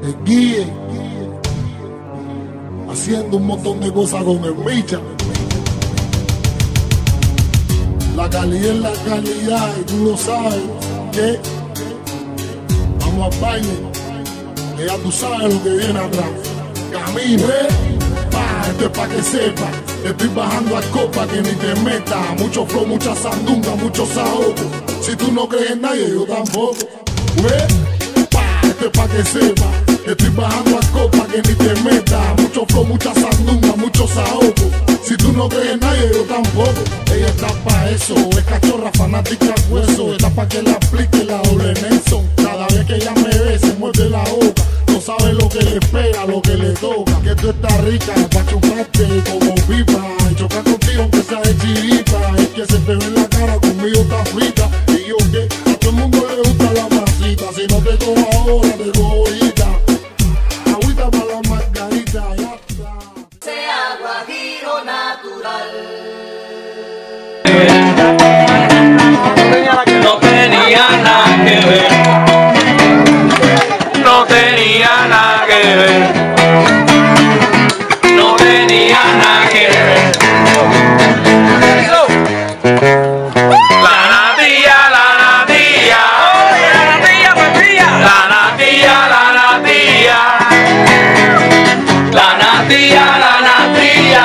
te guíe, haciendo un montón de cosas con el Micha. La calidad es la calidad y tú lo sabes, que vamos al baile, que ya tú sabes lo que viene atrás. Camino, esto es pa' que sepa, estoy bajando a copa que ni te meta. Mucho flow, mucha sandunga, mucho saoco. Si tú no crees en nadie, yo tampoco. Esto es pa' que sepa, estoy bajando a copa que ni te meta. Mucho flow, mucha sandunga, mucho saoco. Si tú no crees en nadie, yo tampoco. Ella está pa' eso, es cachorra, fanática al hueso. Está pa' que la aplique la doble Nelson. Cada vez que ella me ve, se muerde la boca. No sabe lo que le espera, lo que le toca. Que tú estás rica, pa' chuparte como pipa. Y chocar contigo aunque sea de chiripa. Es que se te ve en la cara, conmigo está frita. Y yo que a todo el mundo le gusta la masita. Si no te cojo ahora, te cojo ahorita. Agüita para la margarita, ya está. Sea guajiro natural. No tenía nada que ver. No tenía nada que ver. No tenía nada que ver. La natilla, la natilla. La natilla, la natilla, la natilla. La natilla, la natilla.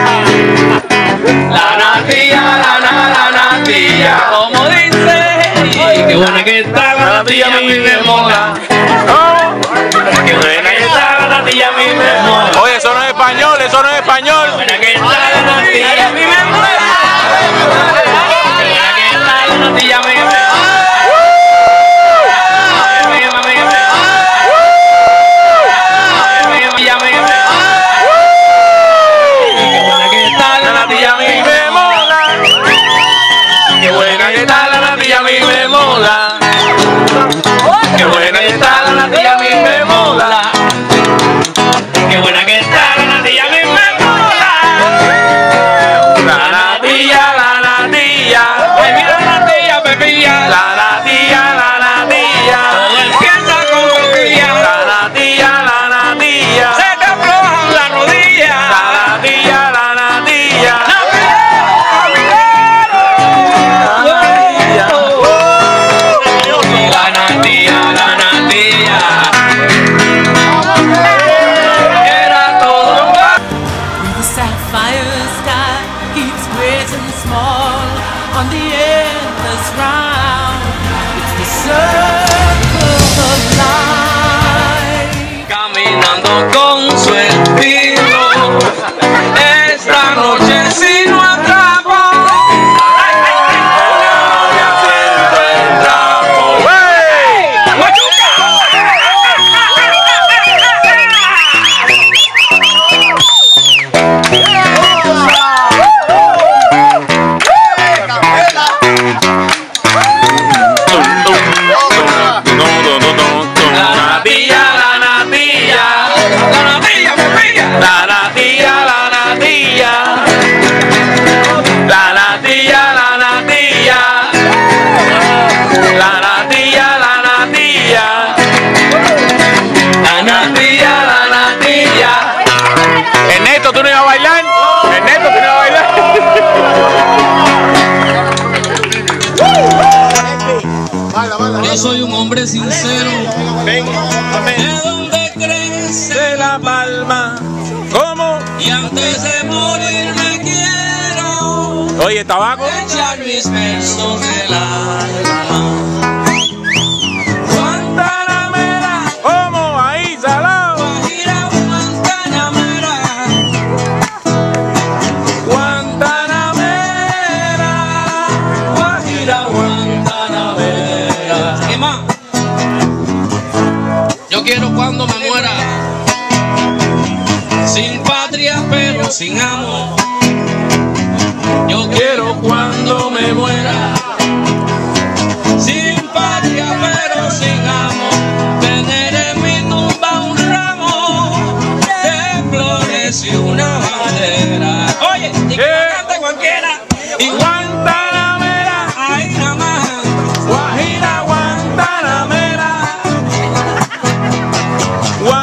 La natilla, la natilla. Como dice, qué buena que está la natilla, a mí me mola. Qué buena que está la natilla, a mí me mola. Oye, eso no es español, eso no es español. Qué buena que está la natilla, a mí me mola. Qué buena que está la natilla, a mí me mola. Qué buena que está la natilla, a mí me mola. Qué buena que está la natilla, a mí me mola. Qué buena que está la natilla, a mí me mola. La natilla, la natilla. Mira la natilla, pepilla. La natilla, la natilla. Todo empieza con cosquilla. La natilla, la natilla. Se te aflojan las rodillas. La natilla, la natilla. On the endless round, it's the circle of life. Caminando con su estilo, esta noche si no atrapo, ya siento el trapo. Ernesto, ¿tú no ibas a bailar? Ernesto, ¿tú no ibas a bailar? Yo soy un hombre sincero. ¿De dónde crece la palma? ¿Cómo? Y antes de morir me quiero Oye, tabaco. echar mis versos del alma. Guantanamera, ¿Cómo? Ahí, salado. Guajira, Guantanamera. Guantanamera, Guajira, Guantanamera. ¿Qué más? Yo quiero cuando me muera, sin patria pero sin amor. Yo quiero cuando me muera, sin patria pero sin amor, tener en mi tumba un ramo de flores y una bandera. Oye, y que la cante cualquiera. Y Guantanamera, ahí nada más. Guajira, Guantanamera.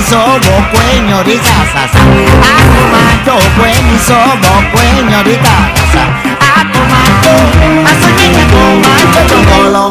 sobo kwenyorika sasa akumato kweni sobo kwenyorika sasa akumato asonyenya komato tongolo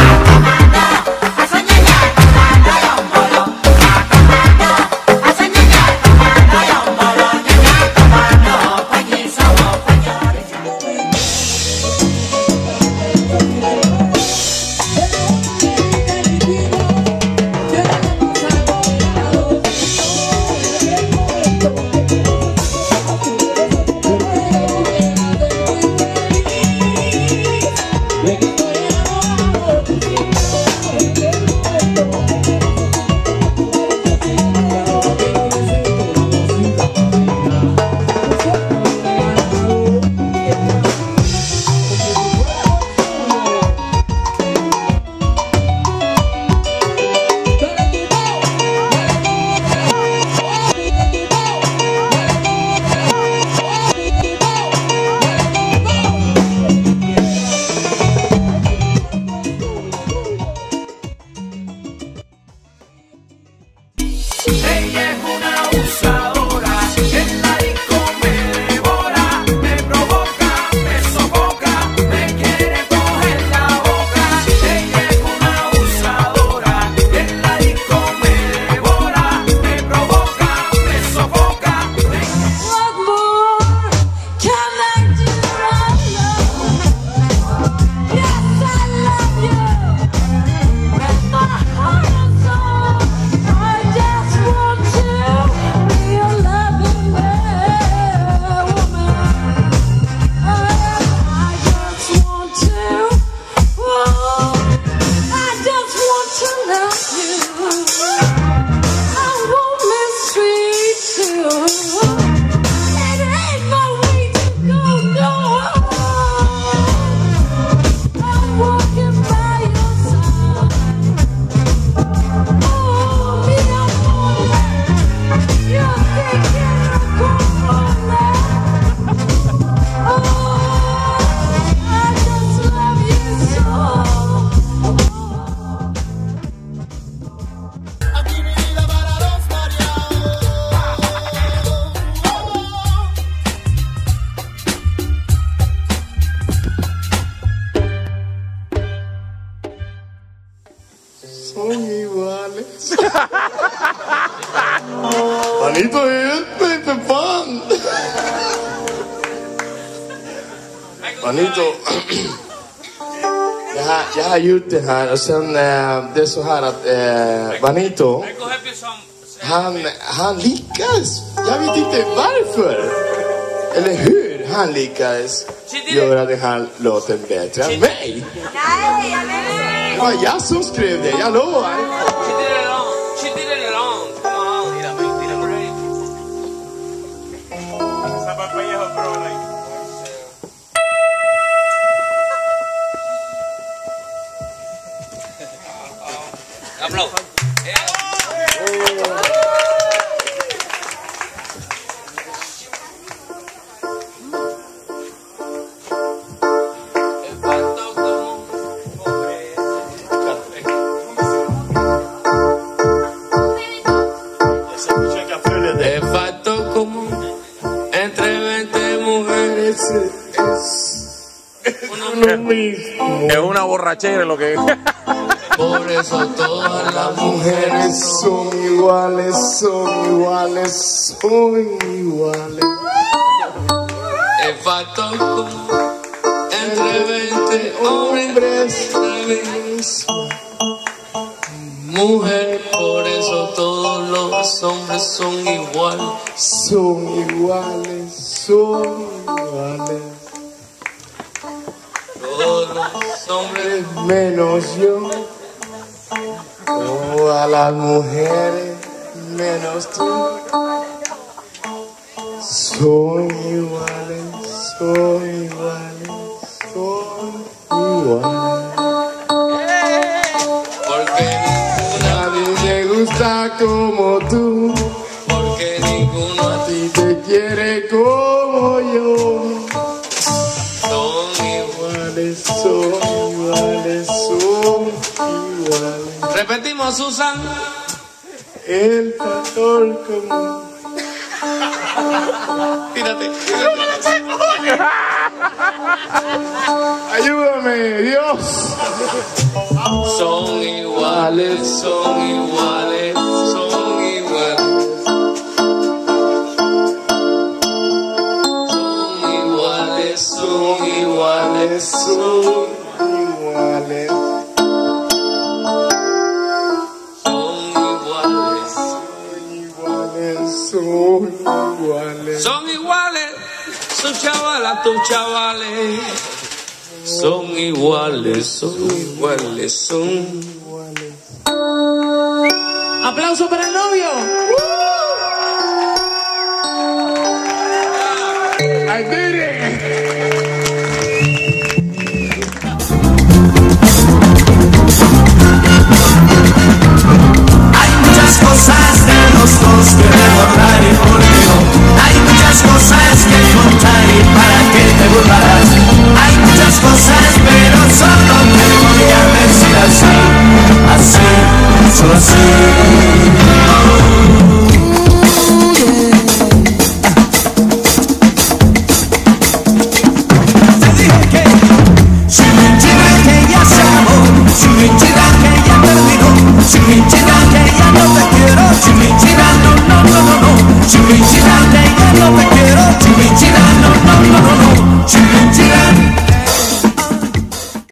Manito ut mig för fan! Manito, jag har gjort det här och sen det är så här att Manito, han lyckades. Jag vet inte varför. Eller hur han lyckades göra den här låten bättre än mig. Det var jag som skrev det, jag lovar. Es una borrachera lo que... Por eso todas las mujeres son iguales, son iguales, son iguales. El factor común entre 20 hombres es la misma mujer. Por eso todos los hombres son iguales, son iguales, son iguales. Todos los hombres menos yo. Todas las mujeres menos tú son iguales, son iguales, son iguales. Porque nadie me gusta como tú, porque ninguno a ti te quiere como yo. Son iguales, son iguales, son iguales. Repetimos, Susan. El pastor común. Tírate. Ayúdame, Dios. Son iguales, son iguales, son iguales. Son iguales, son iguales, son iguales. Son iguales, son chavalas, tus chavales. Son iguales, son iguales, son iguales. Aplauso para el novio. I did it. Hay muchas cosas de los dos que recordar y por qué no. Hay muchas cosas que contar y para que te burlarás. Hay muchas cosas pero solo te voy a decir así, así, solo así.